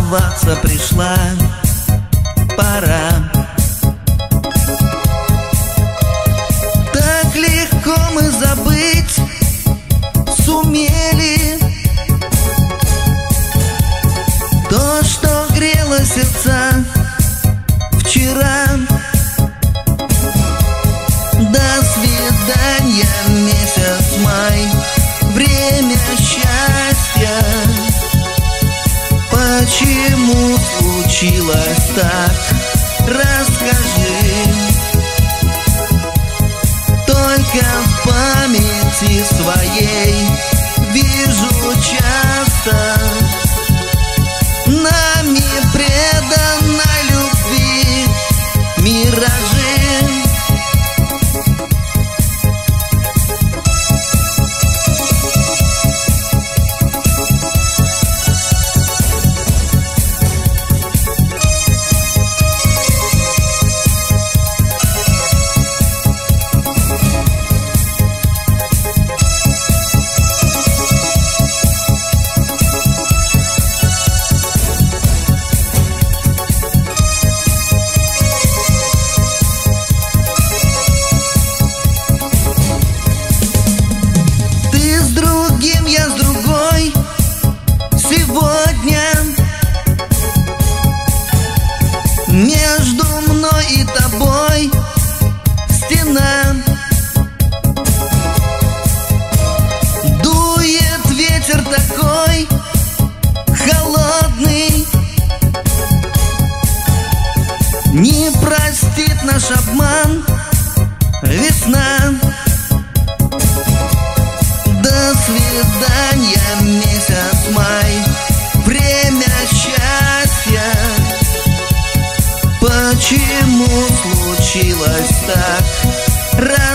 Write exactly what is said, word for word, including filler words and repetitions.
расставаться пришла пора. Так легко мы забыть сумели то, что грело сердца вчера. До свидания, месяц май, время счастья. Почему случилось так? Расскажи. Только в памяти своей вижу часто нами преданной любви миражи. Между мной и тобой стена. Дует ветер такой холодный, не простит наш обман весна. До свидания, месяц май, время счастья. Почему случилось так?